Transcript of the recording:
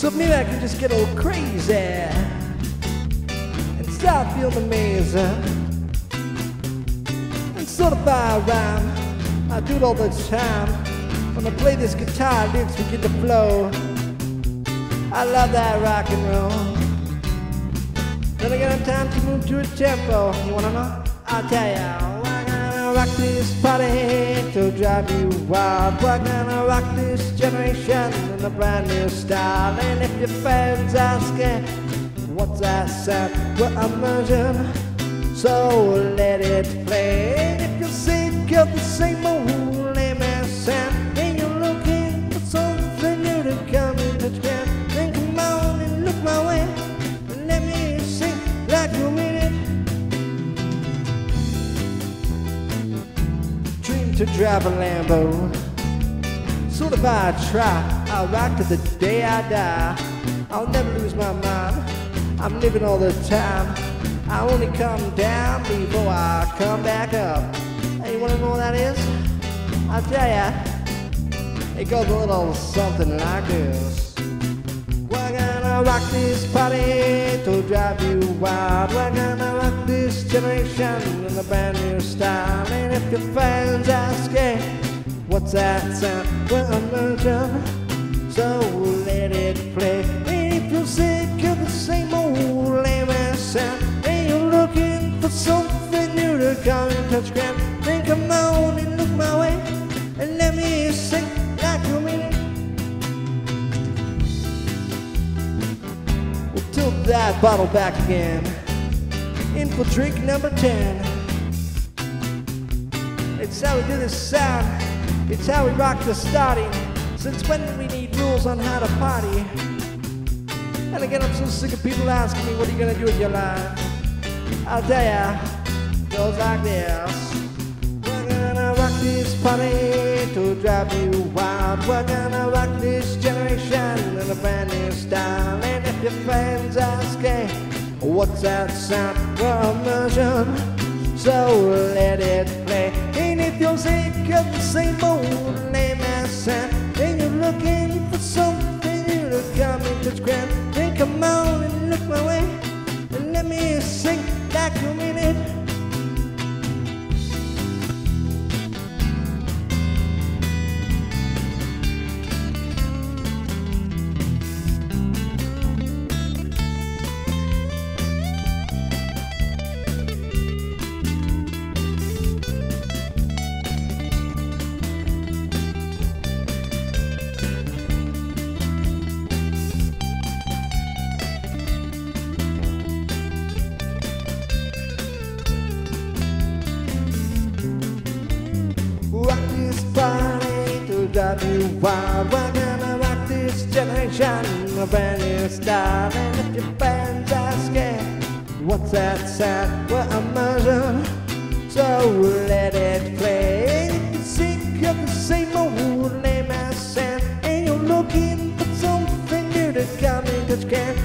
So maybe I can just get a little crazy and start feeling amazing. And sort of by rhyme, I do it all the time. When I play this guitar, lyrics begin to flow. I love that rock and roll. Then I got time to move to a tempo. You wanna know? I'll tell ya. We're gonna rock this party to drive you wild. We're gonna rock this generation in a brand new style. And if your fans asking, what's that sound? We're Immersion, so let it play. And if you're sick of the same old lame ass sound, and you're looking for something new to come into trend, then come on and look my way, and let me sing like you mean it. Dream to drive a Lambo, sort of I try. I'll rock to the day I die. I'll never lose my mind. I'm living all the time. I only come down before I come back up. Hey, you wanna know what that is? I'll tell ya. It goes a little something like this. We're gonna rock this party to drive you wild. We're gonna rock this generation in a brand new style. And if your fans ask, hey, what's that sound? We're Immersion, so let it play. And if you're sick of the same old lame ass sound, and you're looking for something new to come and touch ground, then come on and look my way, and let me sing like you mean it. We'll tilt that bottle back again. In for drink number 10. It's how we do this sound. It's how we rock the starting. Since when do we need rules on how to party? And again, I'm so sick of people asking me, what are you gonna do with your life? I'll tell ya, it goes like this. We're gonna rock this party to drive you wild. We're gonna rock this generation in a brand new style. And if your fans ask, hey, what's that sound? We're Immersion, so let it play. And if you're sick of the same old lame ass sound, and you're looking for something new to come into grand, then come on and look my way, and let me sing like you mean it. Rock this party to drive you wild. We're gonna rock this generation in a brand new style. And if your fans ask, what's that sound? We're Immersion, so let it play. If you're sick of the same old lame ass sound, and you're looking for something new to come into trend,